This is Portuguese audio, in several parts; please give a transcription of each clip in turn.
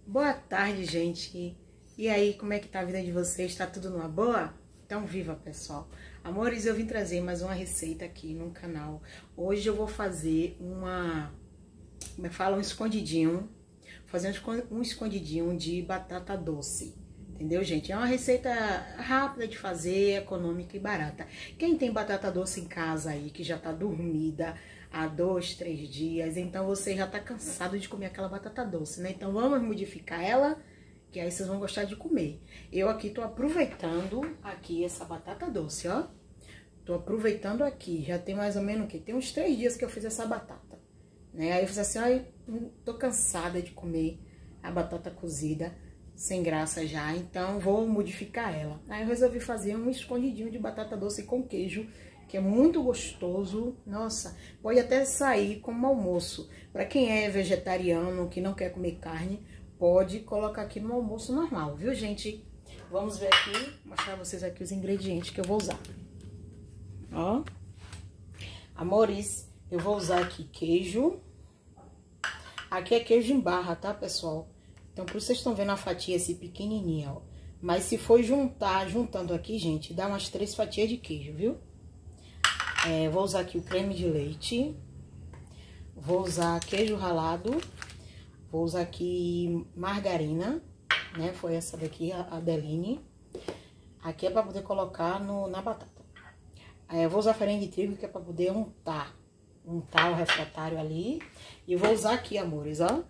Boa tarde, gente. E aí, como é que tá a vida de vocês? Tá tudo numa boa? Então, viva, pessoal. Amores, eu vim trazer mais uma receita aqui no canal. Hoje eu vou fazer como é que fala? Um escondidinho. Fazer um escondidinho de batata doce. Entendeu, gente? É uma receita rápida de fazer, econômica e barata. Quem tem batata doce em casa aí, que já tá dormida há 2, 3 dias, então você já tá cansado de comer aquela batata doce, né? Então vamos modificar ela, que aí vocês vão gostar de comer. Eu aqui tô aproveitando aqui essa batata doce, ó. Tô aproveitando aqui, já tem mais ou menos o quê? Tem uns 3 dias que eu fiz essa batata, né? Aí eu fiz assim, ó, tô cansada de comer a batata cozida, sem graça já, então vou modificar ela. Aí eu resolvi fazer um escondidinho de batata doce com queijo, que é muito gostoso. Nossa, pode até sair como almoço. Para quem é vegetariano, que não quer comer carne, pode colocar aqui no almoço normal, viu, gente? Vamos ver aqui, mostrar pra vocês aqui os ingredientes que eu vou usar. Ó, amores, eu vou usar aqui queijo. Aqui é queijo em barra, tá, pessoal? Então, por isso vocês estão vendo a fatia assim pequenininha, ó. Mas se for juntando aqui, gente, dá umas 3 fatias de queijo, viu? Vou usar aqui o creme de leite. Vou usar queijo ralado. Vou usar aqui margarina, né? Foi essa daqui, a Adeline. Aqui é pra poder colocar na batata. Eu vou usar farinha de trigo, que é pra poder untar o refratário ali. E vou usar aqui, amores, ó.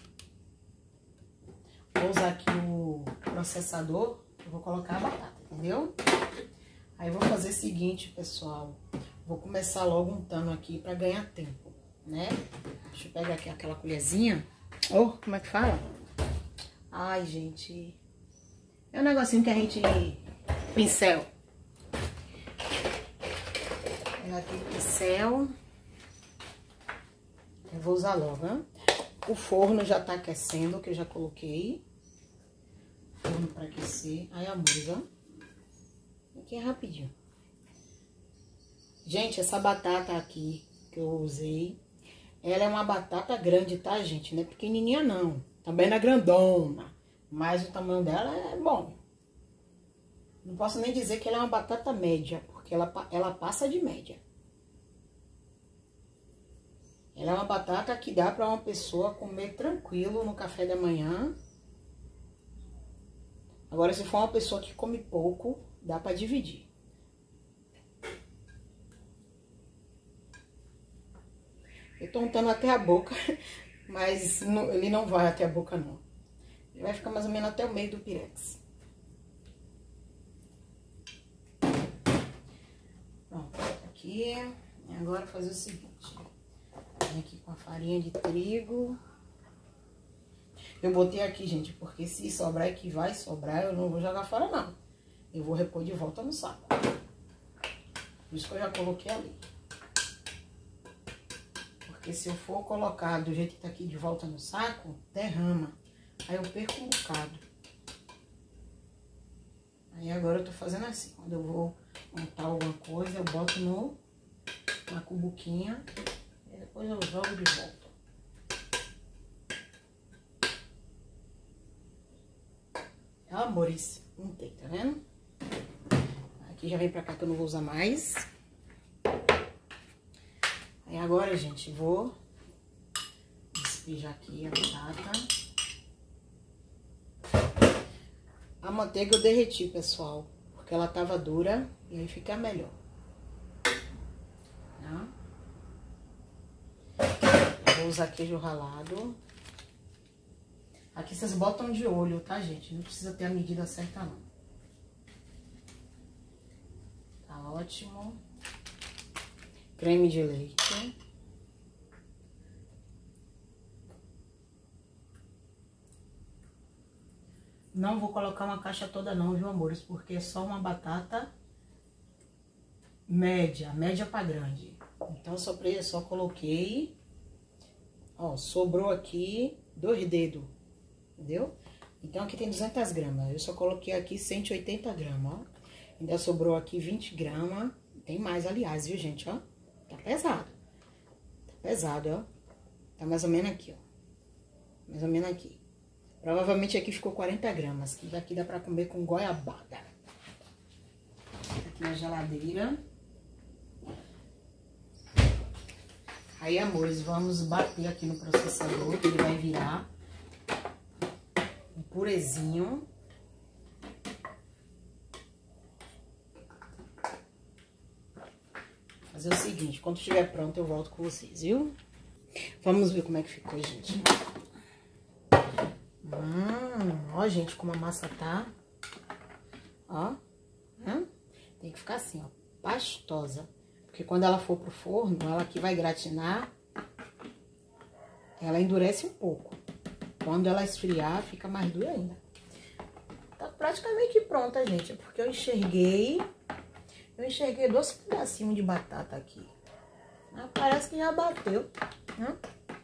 Vou usar aqui o processador, eu vou colocar a batata, entendeu? Aí eu vou fazer o seguinte, pessoal. Vou começar logo untando aqui pra ganhar tempo, né? Deixa eu pegar aqui aquela colherzinha. Oh, como é que fala? Ai, gente. É um negocinho que a gente... Pincel. Pegar aqui o pincel. Eu vou usar logo, né? O forno já tá aquecendo, que eu já coloquei. Forno pra aquecer. Aí, amores, ó. Aqui é rapidinho. Gente, essa batata aqui que eu usei, ela é uma batata grande, tá, gente? Não é pequenininha, não. Também não é grandona. Mas o tamanho dela é bom. Não posso nem dizer que ela é uma batata média, porque ela passa de média. Ela é uma batata que dá para uma pessoa comer tranquilo no café da manhã. Agora, se for uma pessoa que come pouco, dá para dividir. Eu tô untando até a boca, mas ele não vai até a boca, não. Ele vai ficar mais ou menos até o meio do pirex. Pronto, aqui. E agora fazer o seguinte. Vem aqui com a farinha de trigo. Eu botei aqui, gente, porque se sobrar e que vai sobrar, eu não vou jogar fora, não. Eu vou repor de volta no saco. Por isso que eu já coloquei ali. Porque se eu for colocar do jeito que tá aqui de volta no saco, derrama. Aí eu perco um bocado. Aí agora eu tô fazendo assim. Quando eu vou montar alguma coisa, eu boto na cubuquinha. E depois eu jogo de volta. Amores, untei, tá vendo? Aqui já vem pra cá que eu não vou usar mais. Aí agora, gente, vou despejar aqui a batata. A manteiga eu derreti, pessoal, porque ela tava dura e aí fica melhor. Tá? Vou usar queijo ralado. Aqui vocês botam de olho, tá, gente? Não precisa ter a medida certa, não. Tá ótimo. Creme de leite. Não vou colocar uma caixa toda não, viu, amores? Porque é só uma batata média pra grande. Então, só coloquei. Ó, sobrou aqui 2 dedos, entendeu? Então, aqui tem 200 gramas. Eu só coloquei aqui 180 gramas, ó. Ainda sobrou aqui 20 gramas. Tem mais, aliás, viu, gente, ó? Tá pesado. Tá pesado, ó. Tá mais ou menos aqui, ó. Mais ou menos aqui. Provavelmente aqui ficou 40 gramas. Que daqui dá pra comer com goiabada. Aqui na geladeira. Aí, amores, vamos bater aqui no processador, que ele vai virar um purezinho. Fazer o seguinte, quando estiver pronto eu volto com vocês, viu? Vamos ver como é que ficou, gente. Ó, gente, como a massa tá. Ó. Tem que ficar assim, ó, pastosa. Porque quando ela for pro forno, ela aqui vai gratinar, ela endurece um pouco. Quando ela esfriar, fica mais dura ainda. Tá praticamente pronta, gente, porque eu enxerguei 2 pedacinhos de batata aqui. Mas parece que já bateu, né?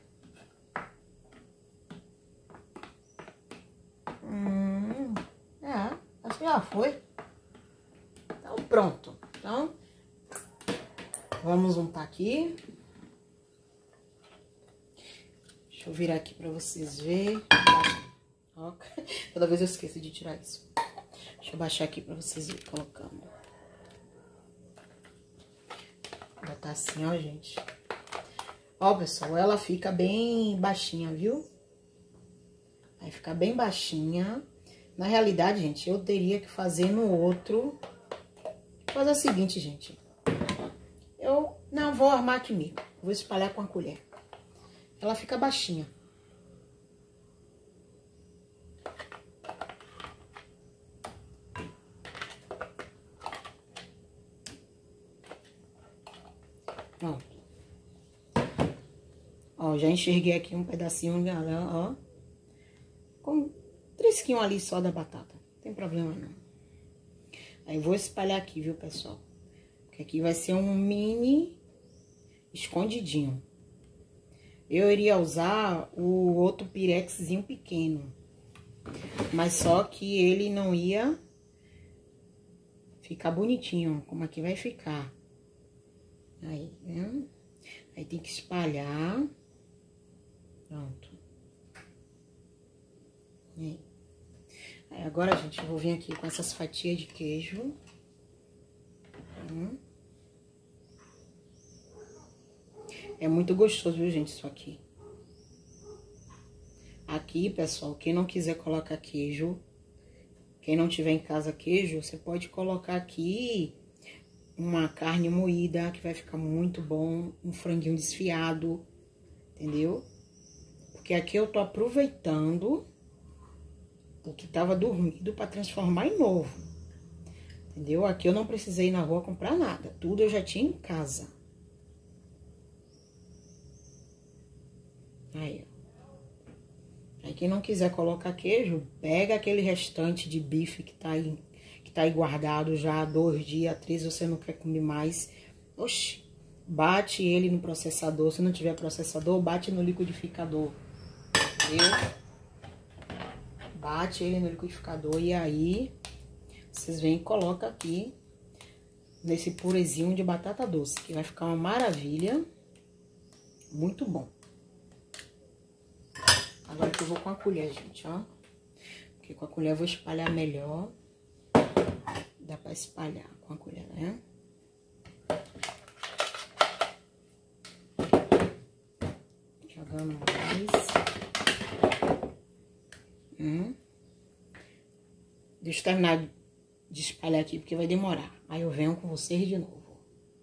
Acho que já foi. Então, pronto. Então, vamos untar aqui. Deixa eu virar aqui pra vocês verem. Ó, toda vez eu esqueço de tirar isso. Deixa eu baixar aqui pra vocês verem colocando. Vai botar assim, ó, gente. Ó, pessoal, ela fica bem baixinha, viu? Vai ficar bem baixinha. Na realidade, gente, eu teria que fazer no outro. Fazer o seguinte, gente. Eu não vou armar aqui mesmo. Vou espalhar com a colher. Ela fica baixinha. Pronto. Ó, já enxerguei aqui um pedacinho, ó. Com trisquinho ali só da batata. Não tem problema, não. Aí, vou espalhar aqui, viu, pessoal? Porque aqui vai ser um mini escondidinho. Eu iria usar o outro pirexzinho pequeno. Mas só que ele não ia ficar bonitinho, como aqui vai ficar. Aí, né? Aí tem que espalhar. Pronto. Aí, agora, gente, eu vou vir aqui com essas fatias de queijo. É muito gostoso, viu, gente, isso aqui. Aqui, pessoal, quem não quiser colocar queijo, quem não tiver em casa queijo, você pode colocar aqui uma carne moída, que vai ficar muito bom, um franguinho desfiado, entendeu? Porque aqui eu tô aproveitando o que tava dormido para transformar em novo, entendeu? Aqui eu não precisei ir na rua comprar nada, tudo eu já tinha em casa. Aí, ó. Aí quem não quiser colocar queijo, pega aquele restante de bife que tá aí guardado já há 2 dias, 3, você não quer comer mais. Oxi, bate ele no processador. Se não tiver processador, bate no liquidificador, entendeu? Bate ele no liquidificador e aí vocês vêm e colocam aqui nesse purezinho de batata doce, que vai ficar uma maravilha, muito bom. Agora que eu vou com a colher, gente, ó. Porque com a colher eu vou espalhar melhor. Dá pra espalhar com a colher, né? Jogando mais. Deixa eu terminar de espalhar aqui, porque vai demorar. Aí eu venho com vocês de novo.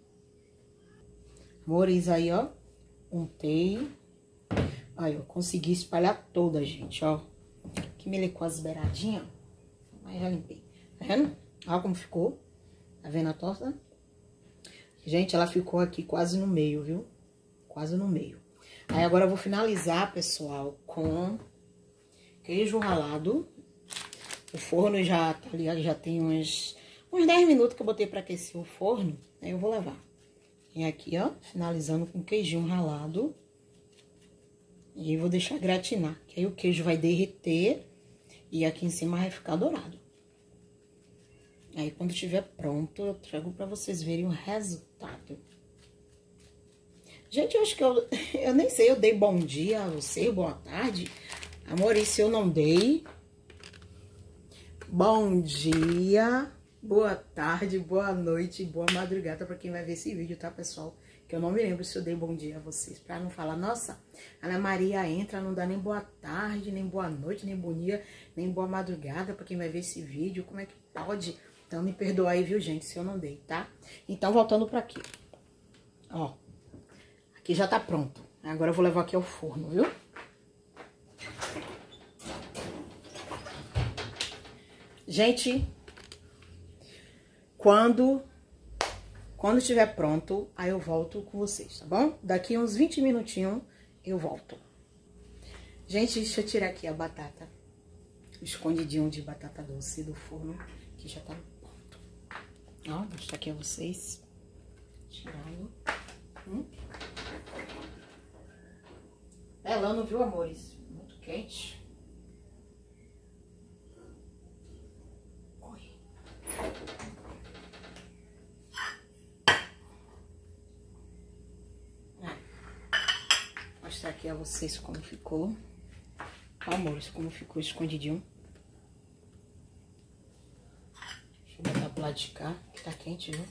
Amores, aí, ó. Untei. Aí, eu consegui espalhar toda, gente, ó. Aqui melecou as beiradinhas. Mas já limpei. Tá vendo? Olha como ficou. Tá vendo a torta? Gente, ela ficou aqui quase no meio, viu? Quase no meio. Aí, agora eu vou finalizar, pessoal, com queijo ralado. O forno já tá ligado, já tem uns 10 minutos que eu botei pra aquecer o forno. Aí eu vou levar. E aqui, ó, finalizando com queijinho ralado. E vou deixar gratinar, que aí o queijo vai derreter e aqui em cima vai ficar dourado. Aí, quando estiver pronto, eu trago pra vocês verem o resultado. Gente, eu acho que eu nem sei, eu dei bom dia a vocês, boa tarde. Amores, se eu não dei, bom dia, boa tarde, boa noite, boa madrugada pra quem vai ver esse vídeo, tá, pessoal? Que eu não me lembro se eu dei bom dia a vocês, pra não falar, nossa, Ana Maria entra, não dá nem boa tarde, nem boa noite, nem bom dia, nem boa madrugada pra quem vai ver esse vídeo, como é que pode? Então me perdoa aí, viu, gente, se eu não dei, tá? Então, voltando pra aqui, ó, aqui já tá pronto, agora eu vou levar aqui ao forno, viu? Gente, quando estiver pronto, aí eu volto com vocês, tá bom? Daqui uns 20 minutinhos eu volto. Gente, deixa eu tirar aqui a batata, o escondidinho de batata doce do forno, que já tá pronto. Ó, vou mostrar aqui a vocês. Tirando. Pelando, viu, amores? Muito quente. Mostrar aqui a vocês como ficou. Amores, como ficou escondidinho. Deixa eu botar pro lado de cá, que tá quente, viu?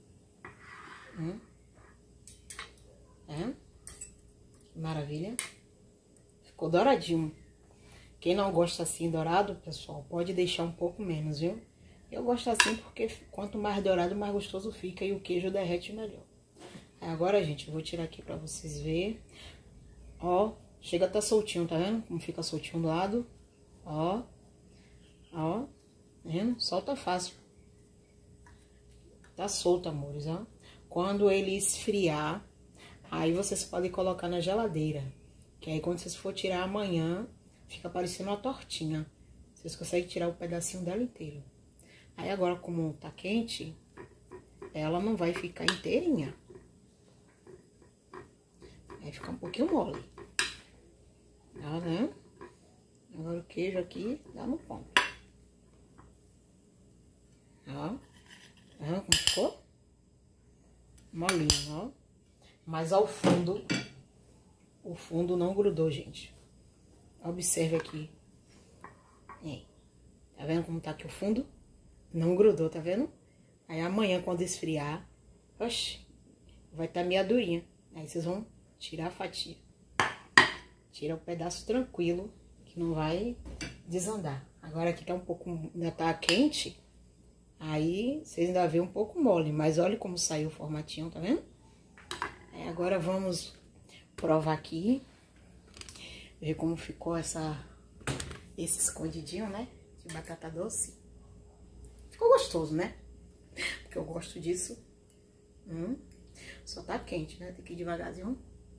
Que maravilha. Ficou douradinho. Quem não gosta assim dourado, pessoal, pode deixar um pouco menos, viu? Eu gosto assim porque quanto mais dourado, mais gostoso fica e o queijo derrete melhor. Agora, gente, eu vou tirar aqui pra vocês verem. Ó, chega até soltinho, tá vendo? Como fica soltinho do lado. Ó, tá vendo? Solta fácil. Tá solto, amores, ó. Quando ele esfriar, aí vocês podem colocar na geladeira. Que aí quando vocês for tirar amanhã, fica parecendo uma tortinha. Vocês conseguem tirar o pedacinho dela inteiro. Aí agora, como tá quente, ela não vai ficar inteirinha. Vai ficar um pouquinho mole. Tá, né? Agora o queijo aqui dá no ponto. Ó. Tá vendo como ficou? Molinho, ó. Mas ao fundo, o fundo não grudou, gente. Observe aqui. Tá vendo como tá aqui o fundo? Não grudou, tá vendo? Aí amanhã, quando esfriar, oxe, vai estar meia durinha. Aí vocês vão tirar a fatia. Tira o pedaço tranquilo, que não vai desandar. Agora aqui tá um pouco, ainda tá quente, aí vocês ainda vê um pouco mole, mas olha como saiu o formatinho, tá vendo? Aí agora vamos provar aqui, ver como ficou esse escondidinho, né, de batata doce. Ficou gostoso, né? Porque eu gosto disso. Só tá quente, né? Tem que ir devagarzinho.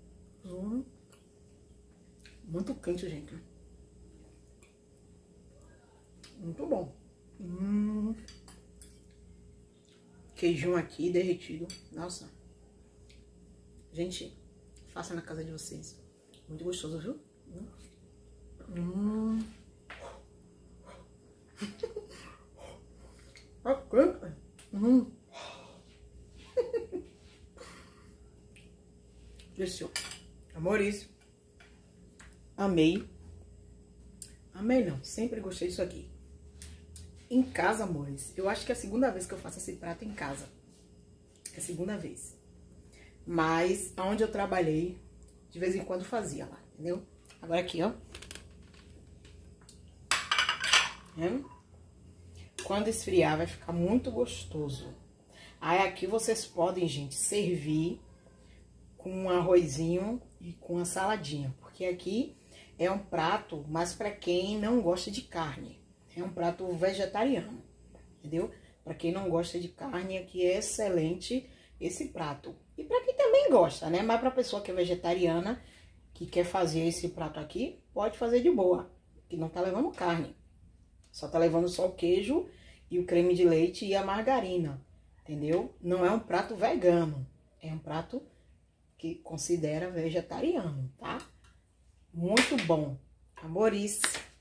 Muito quente, gente. Muito bom. Queijinho aqui derretido. Nossa. Gente, faça na casa de vocês. Muito gostoso, viu? Desceu. Amores. Amei. Amei não, sempre gostei disso aqui. Em casa, amores, eu acho que é a segunda vez que eu faço esse prato em casa. É a segunda vez. Mas, onde eu trabalhei, de vez em quando fazia lá, entendeu? Agora aqui, ó. Quando esfriar, vai ficar muito gostoso. Aí aqui vocês podem, gente, servir com um arrozinho e com uma saladinha. Porque aqui é um prato, mas para quem não gosta de carne. É um prato vegetariano, entendeu? Para quem não gosta de carne, aqui é excelente esse prato. E para quem também gosta, né? Mas para pessoa que é vegetariana, que quer fazer esse prato aqui, pode fazer de boa. Que não tá levando carne. Só tá levando só o queijo e o creme de leite e a margarina, entendeu? Não é um prato vegano. É um prato que considera vegetariano, tá? Muito bom. Amores,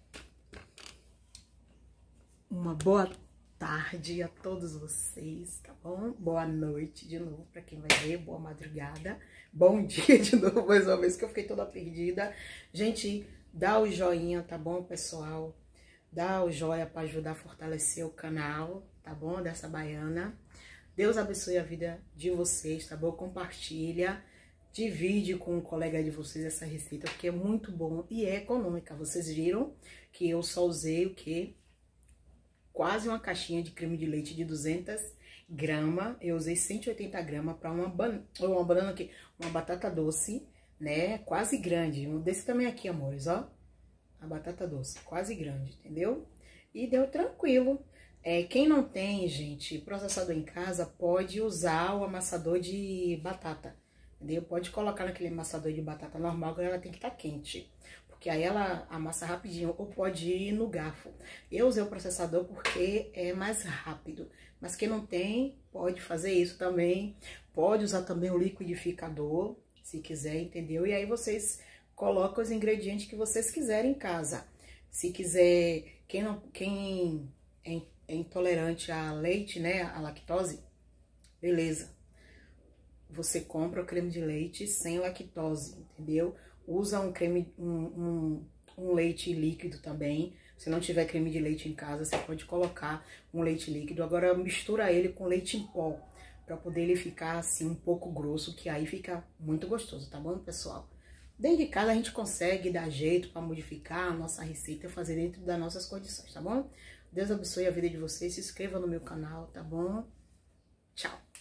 uma boa tarde a todos vocês, tá bom? Boa noite de novo pra quem vai ver, boa madrugada. Bom dia de novo, mais uma vez que eu fiquei toda perdida. Gente, dá o joinha, tá bom, pessoal? Dá o joia para ajudar a fortalecer o canal, tá bom? Dessa baiana. Deus abençoe a vida de vocês, tá bom? Compartilha, divide com um colega de vocês essa receita, porque é muito bom e é econômica. Vocês viram que eu só usei o quê? Quase uma caixinha de creme de leite de 200 gramas. Eu usei 180 gramas para uma banana aqui, uma batata doce, né? Quase grande, um desse tamanho aqui, amores, ó. A batata doce, quase grande, entendeu? E deu tranquilo. Quem não tem, gente, processador em casa, pode usar o amassador de batata, entendeu? Pode colocar naquele amassador de batata normal, que ela tem que estar quente, porque aí ela amassa rapidinho, ou pode ir no garfo. Eu usei o processador porque é mais rápido, mas quem não tem, pode fazer isso também. Pode usar também o liquidificador, se quiser, entendeu? E aí vocês colocam os ingredientes que vocês quiserem em casa. Se quiser, quem é intolerante a leite, né, a lactose, beleza. Você compra o creme de leite sem lactose, entendeu? Usa um creme, um leite líquido também. Se não tiver creme de leite em casa, você pode colocar um leite líquido. Agora mistura ele com leite em pó, para poder ele ficar assim um pouco grosso, que aí fica muito gostoso, tá bom, pessoal? Dentro de casa a gente consegue dar jeito para modificar a nossa receita e fazer dentro das nossas condições, tá bom? Deus abençoe a vida de vocês, se inscreva no meu canal, tá bom? Tchau!